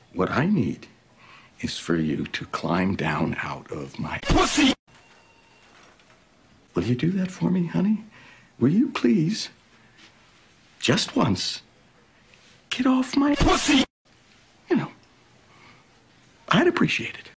What I need is for you to climb down out of my pussy. Will you do that for me, honey? Will you please, just once, get off my pussy? You know, I'd appreciate it.